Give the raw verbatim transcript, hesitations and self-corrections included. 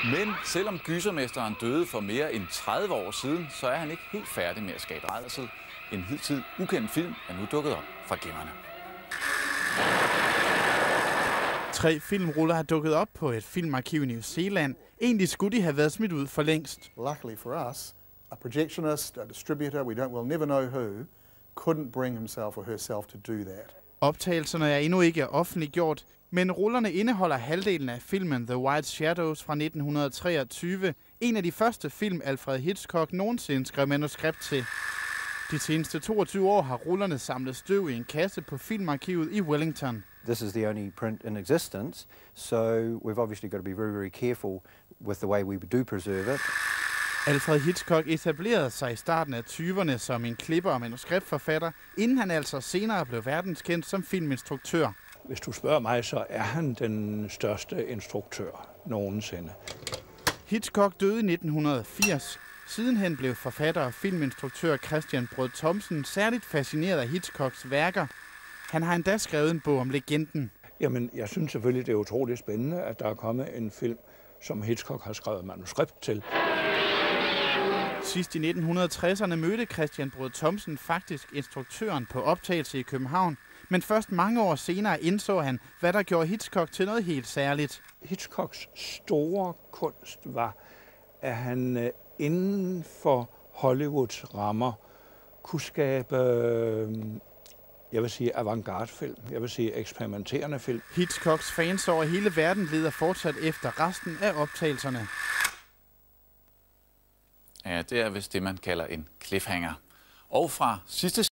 Men selvom gysermesteren døde for mere end tredive år siden, så er han ikke helt færdig med at skabe rædsel. En hidtil ukendt film er nu dukket op fra gemmerne. Tre filmruller har dukket op på et filmarkiv i New Zealand. Egentlig skulle de have været smidt ud for længst. Luckily for us, a projectionist, a distributor, we don't, we'll never know who, couldn't bring himself or herself to do that. Optagelserne er endnu ikke offentliggjort, men rullerne indeholder halvdelen af filmen The White Shadows fra nitten treogtyve, en af de første film Alfred Hitchcock nogensinde skrev manuskript til. De seneste toogtyve år har rullerne samlet støv i en kasse på filmarkivet i Wellington. This is the only print in existence, so we've obviously got to be very, very careful with the way we do preserve it. Alfred Hitchcock etablerede sig i starten af tyverne som en klipper og manuskriptforfatter, inden han altså senere blev verdenskendt som filminstruktør. Hvis du spørger mig, så er han den største instruktør nogensinde. Hitchcock døde i nitten firs. Sidenhen blev forfatter og filminstruktør Christian Brød Thomsen særligt fascineret af Hitchcocks værker. Han har endda skrevet en bog om legenden. Jamen, jeg synes selvfølgelig, det er utroligt spændende, at der er kommet en film, som Hitchcock har skrevet manuskript til. Sidst i nitten tresserne mødte Christian Brød Thomsen faktisk instruktøren på optagelse i København, men først mange år senere indså han, hvad der gjorde Hitchcock til noget helt særligt. Hitchcocks store kunst var, at han inden for Hollywoods rammer kunne skabe, jeg vil sige avantgarde-film, jeg vil sige eksperimenterende film. Hitchcocks fans over hele verden leder fortsat efter resten af optagelserne. Ja, det er vist det, man kalder en cliffhanger. Og fra sidste